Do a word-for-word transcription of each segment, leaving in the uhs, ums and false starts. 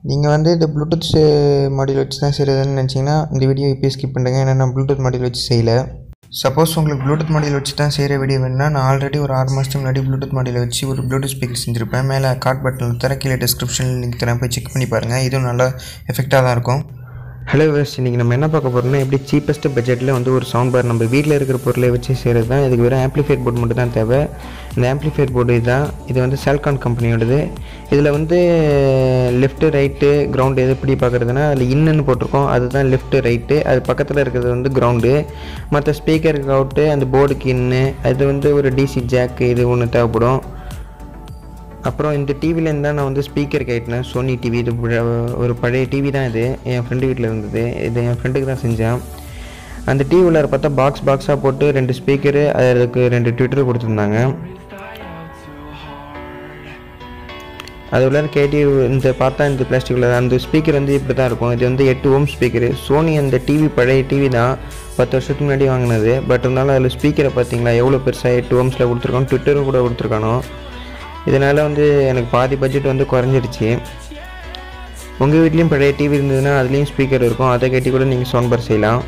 நீங்கள் வந்து இந்த ப்ளூடூத் மாடியூல் வச்சு தான் செய்கிறதுன்னு நினச்சிங்கன்னா இந்த வீடியோ இப்போ ஸ்கிப் பண்ணுங்கள். ஏன்னா நான் ப்ளூடூத் மாடியூல் வச்சு செய்யலை. சப்போஸ் உங்களுக்கு ப்ளூடூத் மாடியூல் வச்சு தான் செய்கிற வீடியோ வேணுன்னா நான் ஆல்ரெடி ஒரு ஆறு மாதத்துக்கு முன்னாடி ப்ளூடூத் மாடியூல் வச்சு ஒரு ப்ளூடூத் ஸ்பீக்கர் செஞ்சுருப்பேன். மேலே கார்ட் பட்டனில் தர, கீழே டிஸ்கிரிப்ஷனில் லிங்க் தரேன், போய் செக் பண்ணி பாருங்கள். இதுவும் நல்லா எஃபெக்டாக தான் இருக்கும். ஹலோ வியூவர்ஸ், இன்றைக்கி நம்ம என்ன பார்க்க போகிறோம்னா எப்படி சீப்பஸ்ட்டு பட்ஜெட்டில் வந்து ஒரு சவுண்ட் பார் நம்ம வீட்டில் இருக்கிற பொருளை வச்சு செய்கிறது தான். இதுக்கு வெறும் ஆம்ப்ளிஃபையர் போர்டு மட்டும் தான் தேவை. இந்த ஆம்ப்ளிஃபையர் போர்டு இதுதான். இது வந்து செல்கான் கம்பெனியோடது. இதில் வந்து லெஃப்ட்டு ரைட்டு கிரவுண்டு எது எப்படி பார்க்குறதுனா அதில் இன்னுன்னு போட்டிருக்கோம், அதுதான் லெஃப்ட்டு ரைட்டு. அது பக்கத்தில் இருக்கிறது வந்து கிரவுண்டு. மற்ற ஸ்பீக்கருக்கு அவுட்டு, அந்த போர்டுக்கு இன்னு, அது வந்து ஒரு டிசி ஜாக்கு இது ஒன்று தேவைப்படும். அப்புறம் இந்த டிவிலேருந்து தான் நான் வந்து ஸ்பீக்கர் கேட்டினேன். Sony TV. இது ஒரு பழைய டிவி தான். இது என் ஃப்ரெண்டு வீட்டில் இருந்தது. இது என் ஃப்ரெண்டுக்கு தான் செஞ்சேன். அந்த டிவியில் பார்த்தா பாக்ஸ் பாக்ஸாக போட்டு ரெண்டு ஸ்பீக்கரு, அதுக்கு ரெண்டு ட்விட்டர் கொடுத்துருந்தாங்க. அது உள்ள கேட்டி இந்த பார்த்தா இந்த பிளாஸ்டிக்கில் அந்த ஸ்பீக்கர் வந்து இப்படி தான் இருக்கும். இது வந்து எட்டு ஓம் ஸ்பீக்கரு. சோனி அந்த டிவி பழைய டிவி தான், பத்து வருஷத்துக்கு முன்னாடி வாங்கினது. பட் இருந்தாலும் அதில் ஸ்பீக்கரை பார்த்தீங்களா எவ்வளோ பெருசாக எட்டு ஓம்ஸில் கொடுத்துருக்கானோ, ட்விட்டரும் கூட கொடுத்துருக்கானோ. இதனால் வந்து எனக்கு பாதி பட்ஜெட் வந்து குறைஞ்சிருச்சு. உங்கள் வீட்லேயும் பழைய டிவி இருந்ததுன்னா அதுலேயும் ஸ்பீக்கர் இருக்கும், அதை கட்டி கூட நீங்கள் சவுண்ட் பார் செய்யலாம்.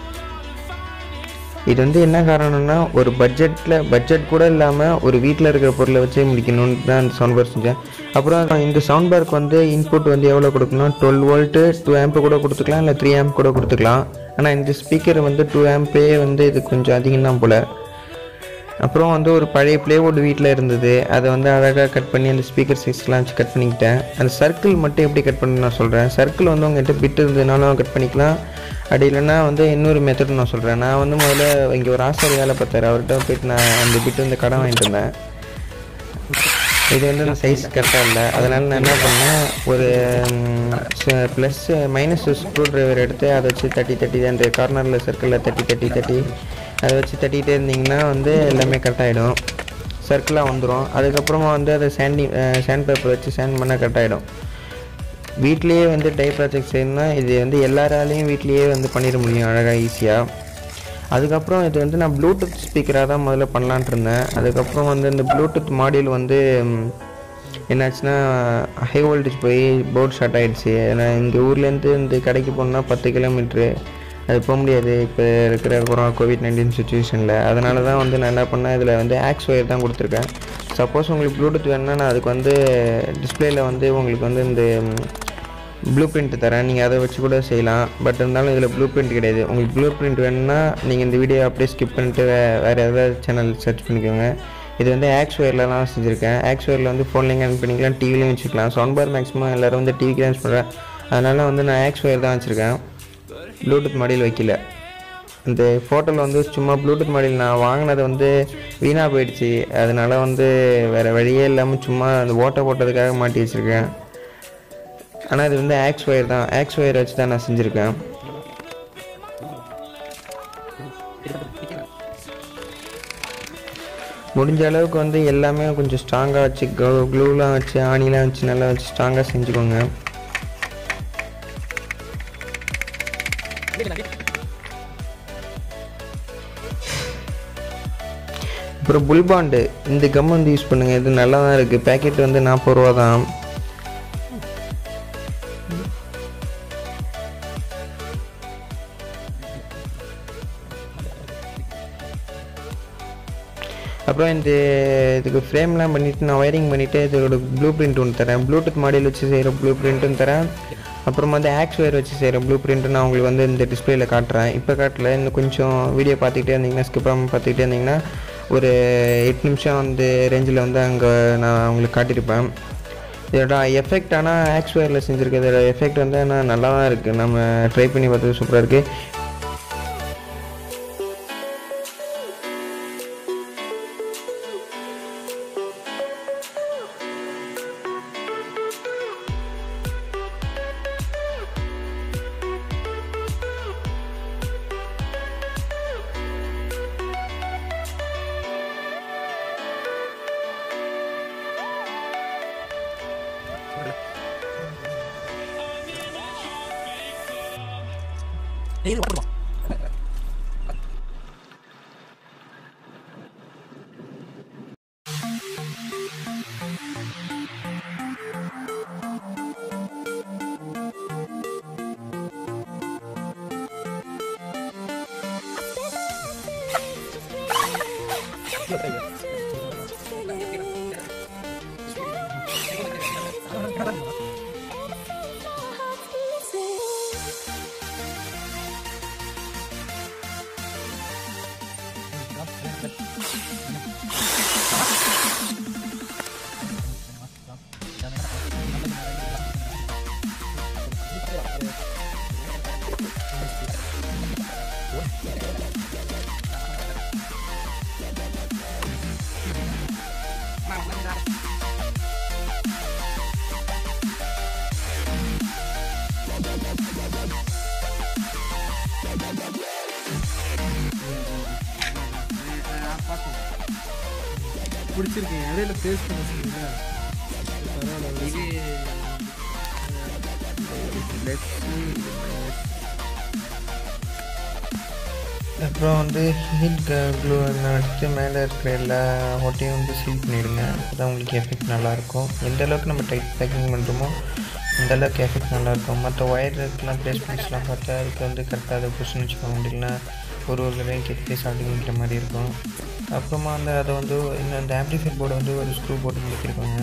இது வந்து என்ன காரணம்னா ஒரு பட்ஜெட்டில் பட்ஜெட் கூட இல்லாமல் ஒரு வீட்டில் இருக்கிற பொருளை வச்சே முடிக்கணும்னு தான் இந்த சவுண்ட் பார் செஞ்சேன். அப்புறம் இந்த சவுண்ட் பாருக்கு வந்து இன்புட் வந்து எவ்வளோ கொடுக்கணும், டுவெல் வோல்ட்டு டூ ஆம்ப்பு கூட கொடுத்துக்கலாம், இல்லை த்ரீ ஆம்ப் கூட கொடுத்துக்கலாம். ஆனால் இந்த ஸ்பீக்கர் வந்து டூ ஆம்பே வந்து இது கொஞ்சம் அதிகம் தான் போல். அப்புறம் வந்து ஒரு பழைய ப்ளேவுட் வீட்டில் இருந்தது, அதை வந்து அழகாக கட் பண்ணி அந்த ஸ்பீக்கர் சைஸ்லாம் வச்சு கட் பண்ணிக்கிட்டேன். அந்த சர்க்கிள் மட்டும் எப்படி கட் பண்ணு நான் சொல்கிறேன். சர்க்கிள் வந்து உங்கள்கிட்ட பிட்டு இருந்ததுனாலும் கட் பண்ணிக்கலாம், அப்படி இல்லைன்னா வந்து இன்னொரு மெத்தட் நான் சொல்கிறேன். நான் வந்து முதல்ல இங்கே ஒரு ஆசாரி வேலை பார்த்தாரு, அவர்கிட்ட போய்ட்டு நான் அந்த பிட்டு வந்து கடை வாங்கிட்டு இருந்தேன். இது வந்து அந்த சைஸ் கரெக்டாக இல்லை, அதனால் நான் என்ன பண்ணேன், ஒரு ப்ளஸ் மைனஸ் ஸ்க்ரூ ட்ரைவர் எடுத்து அதை வச்சு தட்டி தட்டி அந்த கார்னரில் சர்க்கிளில் தட்டி தட்டி தட்டி அதை வச்சு தட்டிகிட்டே இருந்திங்கன்னா வந்து எல்லாமே கரெக்டாகிடும், சர்க்கிளாக வந்துடும். அதுக்கப்புறமா வந்து அதை சாண்டிங் சாண்ட் பேப்பர் வச்சு சாண்ட் பண்ணால் கரெக்டாகிடும். வீட்லேயே வந்து டை ப்ராஜெக்ட் செய்யணும்னா இது வந்து எல்லாராலையும் வீட்லேயே வந்து பண்ணிட முடியும் அழகாக ஈஸியாக. அதுக்கப்புறம் இது வந்து நான் ப்ளூடூத் ஸ்பீக்கராக தான் முதல்ல பண்ணலான்ட்டு இருந்தேன். அதுக்கப்புறம் வந்து இந்த ப்ளூடூத் மாடியூல் வந்து என்னாச்சுன்னா ஹை வோல்டேஜ் போய் போர்ட் ஷார்ட் ஆகிடுச்சு. ஏன்னா இங்கே ஊர்லேருந்து இந்த கடைக்கு போகணுன்னா பத்து கிலோமீட்ரு, அது போக முடியாது இப்போ இருக்கிற கொரோனா கோவிட் நைன்டீன் சுச்சுவேஷனில். அதனால தான் வந்து நான் என்ன பண்ணேன், இதில் வந்து ஆக்ஸ் ஒயர் தான் கொடுத்துருக்கேன். சப்போஸ் உங்களுக்கு ப்ளூடூத் வேணுன்னா நான் அதுக்கு வந்து டிஸ்பிளேயில் வந்து உங்களுக்கு வந்து இந்த ப்ளூ பிரிண்ட் தரேன், நீங்கள் அதை வச்சு கூட செய்யலாம். பட் இருந்தாலும் இதில் ப்ளூ பிரிண்ட் கிடையாது. உங்களுக்கு ப்ளூ பிரிண்ட் வேணுன்னா நீங்கள் இந்த வீடியோ அப்படியே ஸ்கிப் பண்ணிட்டு வே வேறு ஏதாவது சேனல் சர்ச் பண்ணிக்கோங்க. இது வந்து ஆக்ஸ் ஒயர்லாம் செஞ்சுருக்கேன். ஆக்ஸ் ஒயரில் வந்து ஃபோன்லேயும் கனெக்ட் பண்ணிக்கலாம், டிவிலையும் வச்சுக்கலாம். சவுண்ட் பார் மேக்ஸிமம் எல்லோரும் வந்து டிவிக்கு தான் யூஸ் பண்ணுறேன், அதனால் வந்து நான் ஆக்ஸ் ஒயர் தான் வச்சுருக்கேன், ப்ளூடூத் மாடியூல் வைக்கல. இந்த ஃபோட்டோவில் வந்து சும்மா ப்ளூடூத் மாடியூல் நான் வாங்கினது வந்து வீணாக போயிடுச்சு, அதனால் வந்து வேறு வழியே இல்லாமல் சும்மா அந்த ஓட்டை போட்டதுக்காக மாட்டி வச்சுருக்கேன். ஆனால் இது வந்து ஆக்ஸ் ஒயர் தான், ஆக்ஸ் ஒயர் வச்சு தான் நான் செஞ்சுருக்கேன். முடிஞ்ச அளவுக்கு வந்து எல்லாமே கொஞ்சம் ஸ்ட்ராங்காக வச்சு க்ளூலாம் வச்சு ஆணிலாம் வச்சு நல்லா வச்சு ஸ்ட்ராங்காக செஞ்சுக்கோங்க. அப்புறம் புல் பாண்டு இந்த கம் வந்து யூஸ் பண்ணுங்கள், இது நல்லா தான் இருக்குது. பேக்கெட் வந்து நாற்பது ரூபா தான். அப்புறம் இந்த இதுக்கு ஃப்ரேம்லாம் பண்ணிவிட்டு நான் ஒயரிங் பண்ணிவிட்டு இதோட ப்ளூ பிரிண்ட் ஒன்று தரேன். ப்ளூடூத் மாடியூல் வச்சு செய்கிற ப்ளூ பிரிண்ட்டும் தரேன். அப்புறமா வந்து ஆக்ஸ் ஒயர் வச்சு செய்கிற ப்ளூ பிரிண்ட்டு நான் உங்களுக்கு வந்து இந்த டிஸ்பிளேயில் காட்டுறேன். இப்போ காட்டல, இன்னும் கொஞ்சம் வீடியோ பார்த்துக்கிட்டே இருந்தீங்கன்னா ஸ்கிப் ஆகாமல் பார்த்துக்கிட்டே இருந்தீங்கன்னா ஒரு எட்டு நிமிஷம் வந்து ரேஞ்சில் வந்து அங்கே நான் உங்களுக்கு காட்டியிருப்பேன். இதோட எஃபெக்ட் ஆனால் ஆக்ஸ் ஒயரில் செஞ்சுருக்க இதோட எஃபெக்ட் வந்து ஆனால் நல்லா தான் இருக்குது. நம்ம ட்ரை பண்ணி பார்த்தது சூப்பராக இருக்குது. Ini apa? பிடிச்சிருக்கேன் இடையில டேஸ்ட் பண்ண சொல்லுங்க அப்புறம் வந்து ஹீட் க்ளூ எடுத்து மேலே இருக்கிற எல்லா ஓட்டையும் வந்து சீல் பண்ணிவிடுங்க. அப்போ தான் உங்களுக்கு எஃபெக்ட் நல்லாயிருக்கும். எந்த அளவுக்கு நம்ம டைட் பேக்கிங் பண்ணுறோமோ அந்த அளவுக்கு எஃபெக்ட் நல்லாயிருக்கும். மற்ற ஒயருக்கெலாம் பிளேஸ்மெண்ட்ஸ்லாம் பார்த்தா அதுக்கு வந்து கரெக்டாக அதை புஷ்ன்னு வச்சுக்கோங்க. அப்படின்னா ஒரு ஒரு தடவையும் கெட்டி சாப்பிட்டு நிற்கிற மாதிரி இருக்கும். அப்புறமா வந்து அதை வந்து இன்னும் அந்த ஆம்ப்ளிஃபையர் போர்டை வந்து ஒரு ஸ்க்ரூ போட்டு முடிக்கிருக்கோங்க.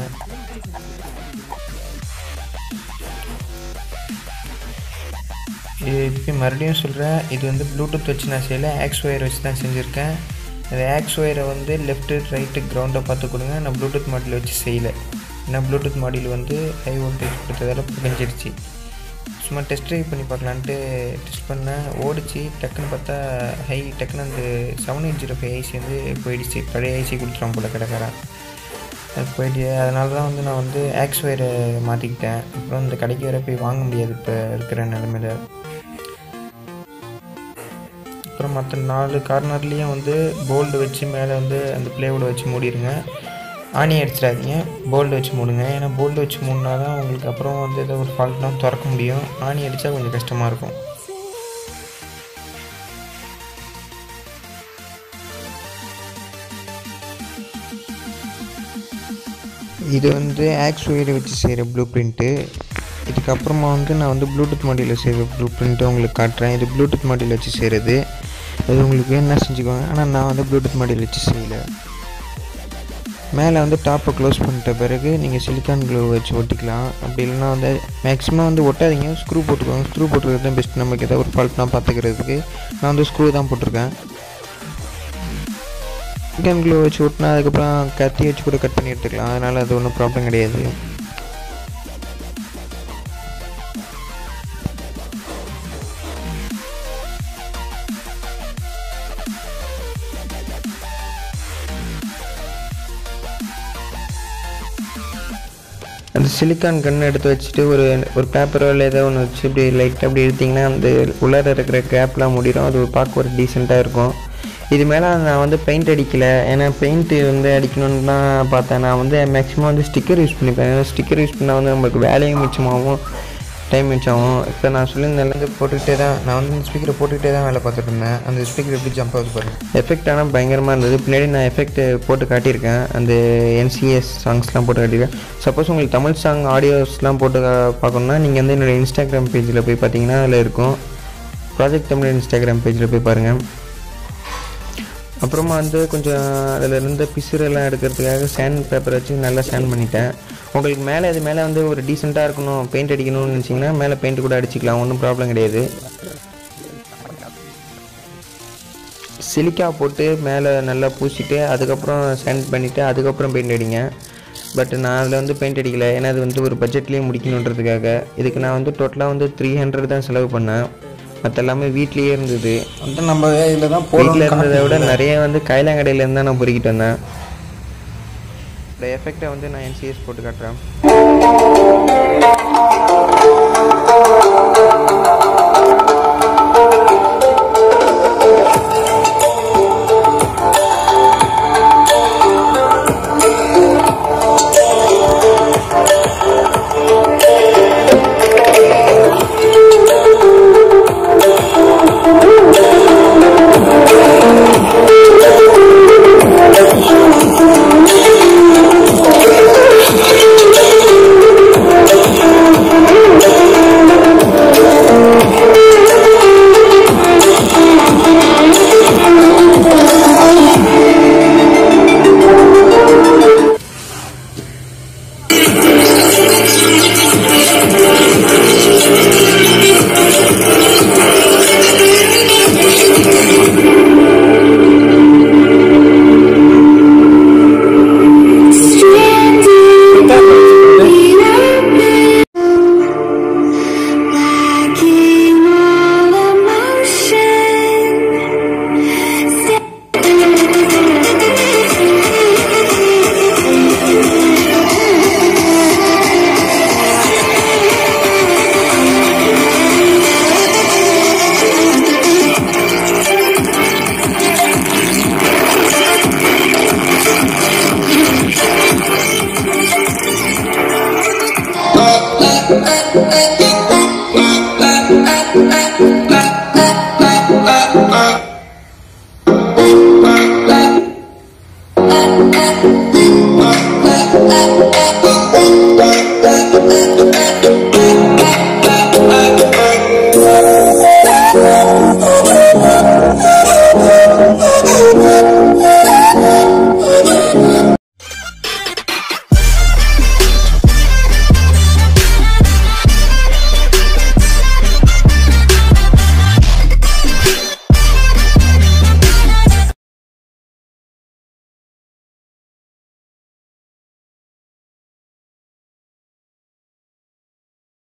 இது இப்போ மறுபடியும் சொல்கிறேன், இது வந்து ப்ளூடூத் வச்சு நான் செய்யலை, ஆக்ஸ் ஒயர் வச்சு தான் செஞ்சுருக்கேன். அந்த ஆக்ஸ் ஒயரை வந்து லெஃப்ட்டு ரைட்டு கிரவுண்டை பார்த்து கொடுங்க. நான் ப்ளூடூத் மாடியில் வச்சு செய்யலை. ஏன்னா ப்ளூடூத் மாடியில் வந்து ஹை வோல்டேஜ் கொடுத்ததால புரிஞ்சிருச்சு. சும்மா டெஸ்ட் ட்ரைவ் பண்ணி பார்க்கலான்ட்டு டெஸ்ட் பண்ணேன், ஓடிச்சு. டக்குன்னு பார்த்தா ஹை டக்குன்னு அந்த seven eight zero five IC வந்து போயிடுச்சு. பழைய ஐசி கொடுத்துருவோம் போல் கிடக்கிறேன், அது போயிடுச்சு. அதனால தான் வந்து நான் வந்து ஆக்ஸ் ஒயரை மாற்றிக்கிட்டேன். அப்புறம் இந்த கடைக்கு வேறு போய் வாங்க முடியாது இப்போ இருக்கிற நிலமையில. அப்புறம் மற்ற நாலு கார்னர்லேயும் வந்து போல்டு வச்சு மேலே வந்து அந்த ப்ளேவுட் வச்சு மூடிடுங்க. ஆணி அடிச்சிடாதீங்க, போல்டு வச்சு மூடுங்க. ஏன்னா போல்டு வச்சு மூடினா தான் உங்களுக்கு அப்புறம் வந்து ஏதோ ஒரு ஃபால்ட்னா திறக்க முடியும். ஆணி அடித்தா கொஞ்சம் கஷ்டமாக இருக்கும். இது வந்து ஆக்ஸ் ஒயரை வச்சு செய்கிற ப்ளூ பிரிண்ட்டு. இதுக்கப்புறமா வந்து நான் வந்து ப்ளூடூத் மாடியில் செய்கிற ப்ளூ பிரிண்ட்டு உங்களுக்கு காட்டுறேன். இது ப்ளூடூத் மாடியில் வச்சு செய்கிறது. அது உங்களுக்கு வேணும்னா செஞ்சுக்கோங்க. ஆனால் நான் வந்து ப்ளூடூத் மாடியில் வச்சு செய்யலை. மேலே வந்து டாப்பை க்ளோஸ் பண்ணிட்ட பிறகு நீங்கள் சிலிக்கான் க்ளூ வச்சு ஒட்டிக்கலாம். அப்படி இல்லைனா வந்து மேக்ஸிமம் வந்து ஒட்டாதீங்க, ஸ்க்ரூ போட்டுக்கோங்க. ஸ்க்ரூ போட்டுக்கிறது தான் பெஸ்ட். நமக்கு ஏதாவது ஒரு ஃபால்ட்னா பார்த்துக்கிறதுக்கு நான் வந்து ஸ்க்ரூ தான் போட்டிருக்கேன். சிலிக்கான் க்ளூ வச்சு ஒட்டினா அதுக்கப்புறம் கத்தி வச்சு கூட கட் பண்ணி எடுத்துக்கலாம். அதனால் அது ஒன்றும் ப்ராப்ளம் கிடையாது. அந்த சிலிக்கான் கன்னை எடுத்து வச்சுட்டு ஒரு ஒரு பேப்பரோ இல்லை ஏதோ ஒன்று வச்சு இப்படி லைட்டாக அப்படி எடுத்திங்கன்னா அந்த உள்ளார இருக்கிற கேப்லாம் முடியும். அது பார்க்க ஒரு டீசெண்டாக இருக்கும். இது மேலே நான் வந்து பெயிண்ட் அடிக்கலை. ஏன்னா பெயிண்ட்டு வந்து அடிக்கணும்னு தான் பார்த்தேன். நான் வந்து மேக்ஸிமம் வந்து ஸ்டிக்கர் யூஸ் பண்ணிப்பேன். ஏன்னா ஸ்டிக்கர் யூஸ் பண்ணால் வந்து நம்மளுக்கு வேலையும் மிச்சமாகவும் டைம் மிச்சமாகும். இப்போ நான் சொல்லியிருந்தேன்லேருந்து போட்டுக்கிட்டே தான் நான் வந்து இந்த ஸ்பீக்கரை போட்டுக்கிட்டே தான் வேலை பார்த்துட்டு இருந்தேன். அந்த ஸ்பீக்கர் எப்படி ஜம்ப் ஆகுது பாருங்கள். எஃபெக்ட் ஆனால் பயங்கரமாக இருந்தது. பின்னாடி நான் எஃபெக்ட் போட்டு காட்டியிருக்கேன். அந்த என்சிஎஸ் சாங்ஸ்லாம் போட்டு காட்டியிருக்கேன். சப்போஸ் உங்களுக்கு தமிழ் சாங் ஆடியோஸ்லாம் போட்டு பார்க்கணுன்னா நீங்கள் வந்து என்னோடய இன்ஸ்டாகிராம் பேஜில் போய் பார்த்தீங்கன்னா அதில் இருக்கும். ப்ராஜெக்ட் தமிழ் இன்ஸ்டாகிராம் பேஜில் போய் பாருங்கள். அப்புறமா வந்து கொஞ்சம் அதில் இருந்த பிசுரெல்லாம் எடுக்கிறதுக்காக சேண்ட் பேப்பர் வச்சு நல்லா சேண்ட் பண்ணிட்டேன். உங்களுக்கு மேலே இது மேலே வந்து ஒரு டீசெண்டாக இருக்கணும், பெயிண்ட் அடிக்கணும்னு நினச்சிங்கன்னா மேலே பெயிண்ட் கூட அடிச்சிக்கலாம், ஒன்றும் ப்ராப்ளம் கிடையாது. சிலிக்கா போட்டு மேலே நல்லா பூசிட்டு அதுக்கப்புறம் சேண்ட் பண்ணிவிட்டு அதுக்கப்புறம் பெயிண்ட் அடிங்க. பட் நான் அதில் வந்து பெயிண்ட் அடிக்கலை. ஏன்னா அது வந்து ஒரு பட்ஜெட்லேயே முடிக்கணுன்றதுக்காக. இதுக்கு நான் வந்து டோட்டலாக வந்து த்ரீ ஹண்ட்ரட் தான் செலவு பண்ணேன். மற்ற எல்லாமே வீட்லேயே இருந்தது. வந்து நம்ம இதில் தான் வீட்டில் இருந்ததை விட நிறைய வந்து கைலாங்கடையிலேருந்து தான் நான் பொறுக்கிட்டு வந்தேன். இந்த எஃபெக்டை வந்து நான் என்சிஎஸ் போட்டு காட்டுறேன்.